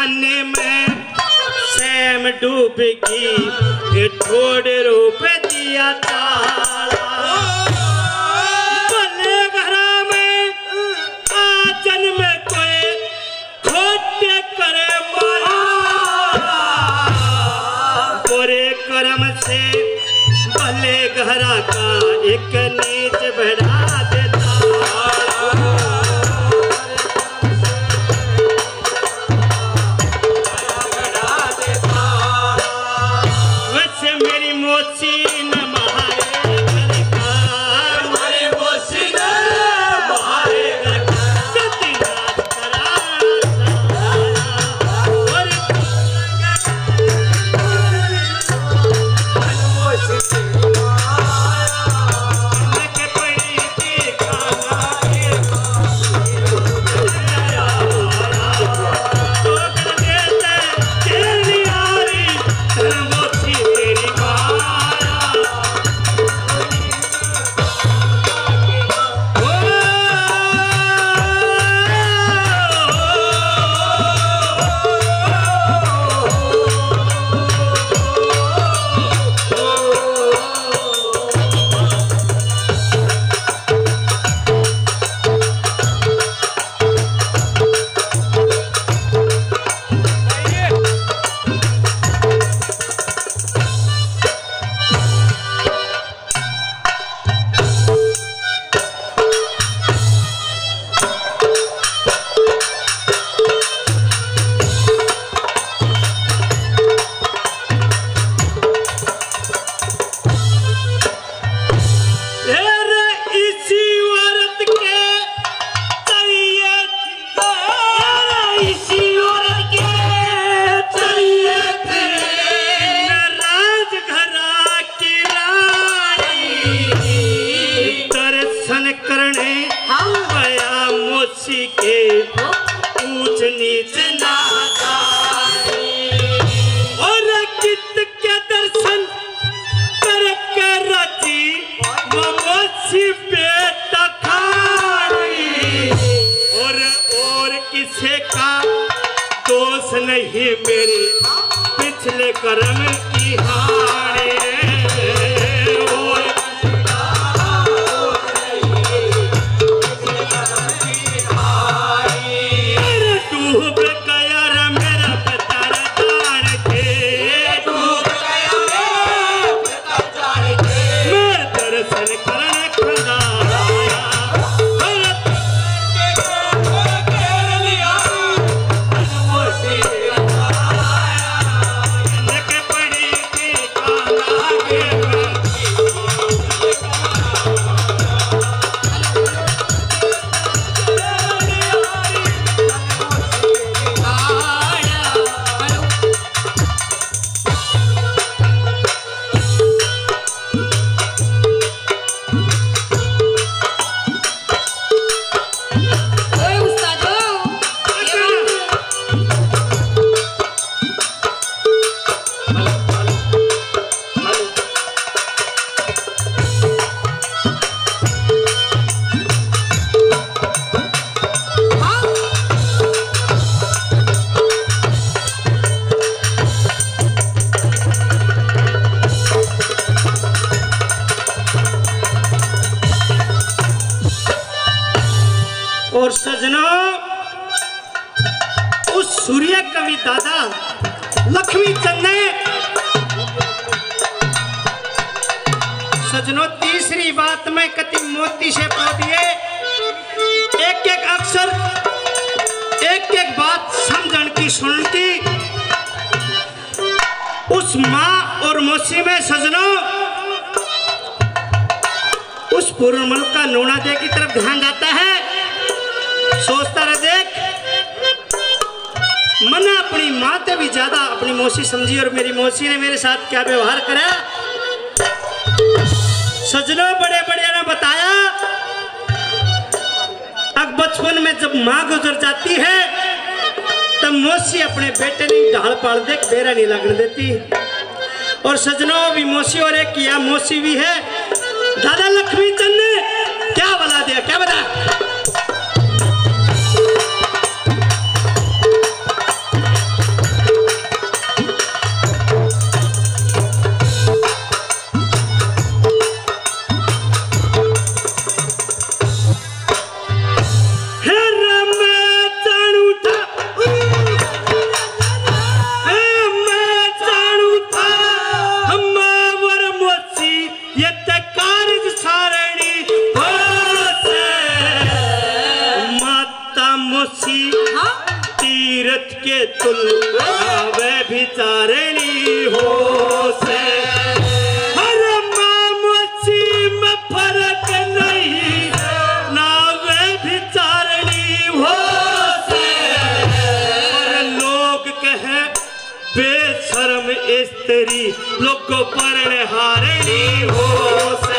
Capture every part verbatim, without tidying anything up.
पानी में सैम डूब की ठोड़ रूप दिया ताला भले घरा में आचन में कोई खोटे करे मारा बुरे कर्म से भले घरा का एक नीच बढ़ा देता नहीं मेरे पिछले कर्म की हानि डूब गया रे मेरा पतार तार के डूब गया मैं दर्शन करने खुदा और सजनों उस सूर्य कवि दादा लक्ष्मी चंद ने सजनों तीसरी बात में कति मोती से पो दिए एक एक अक्षर एक एक बात समझन की सुन की उस माँ और मौसी में सजनों उस पूर्णमल का नूना दे की तरफ ध्यान जाता है सोचता रह देख मैंने अपनी माँ से भी ज्यादा अपनी मौसी समझी और मेरी मौसी ने मेरे साथ क्या व्यवहार करा सजनों बड़े बड़े ने बताया अब बचपन में जब माँ गुजर जाती है तब मौसी अपने बेटे ने ढाल पाल देख बेरा नहीं लगने देती और सजनों भी मौसी और एक किया मौसी भी है दादा लक्ष्मी चंद ने क्या बता दिया क्या बता वे भिचारणी हो से हर मोची में फर्क नहीं ना वे भिचारणी हो से और लोग कहे बेशर्म स्त्री लोग परण हारणी हो से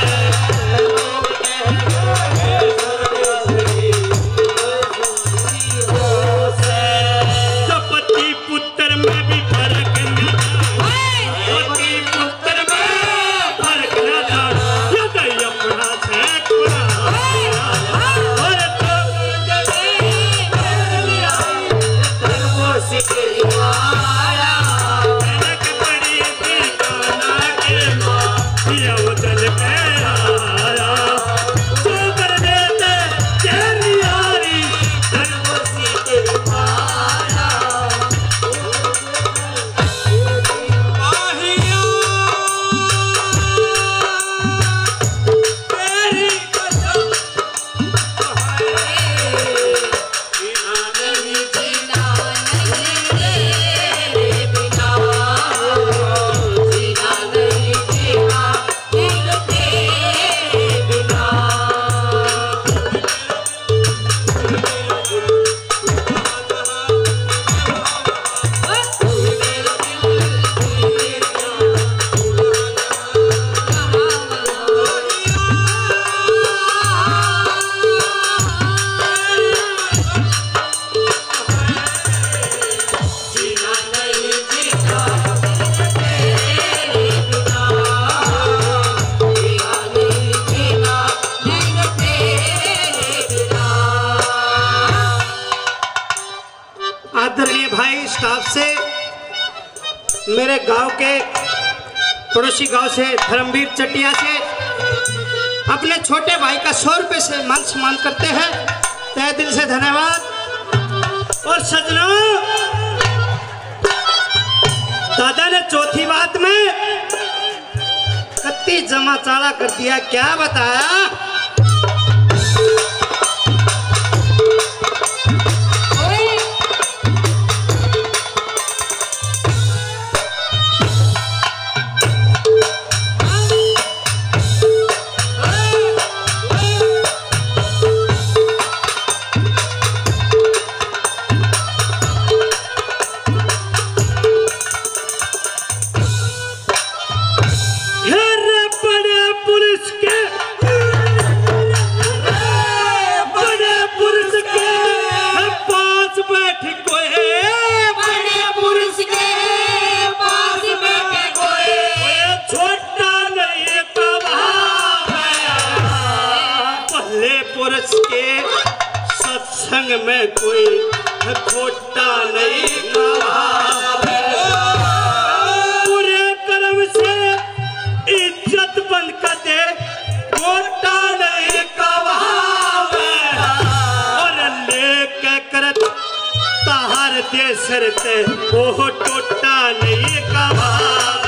मेरे गांव के पड़ोसी गांव से धर्मवीर चटिया से अपने छोटे भाई का सौ रुपए से मान सम्मान करते हैं। तहे दिल से धन्यवाद। और सजनों, दादा ने चौथी बात में कत्ती जमा चाला कर दिया। क्या बताया? सत्संग में कोई खोटा नहीं पूरे कर्म से इज्जत बंद कर दे, खोटा नहीं कहावे और लेके करत ताहर दे सरते वो टोटा नहीं कहावे।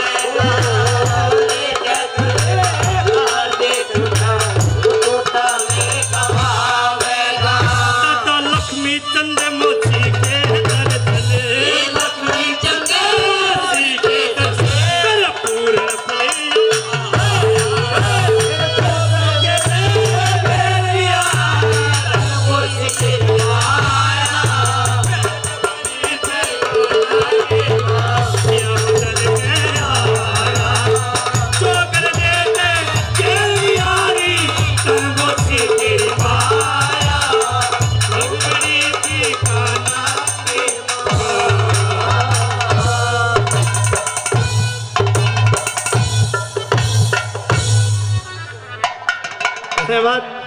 धन्यवाद।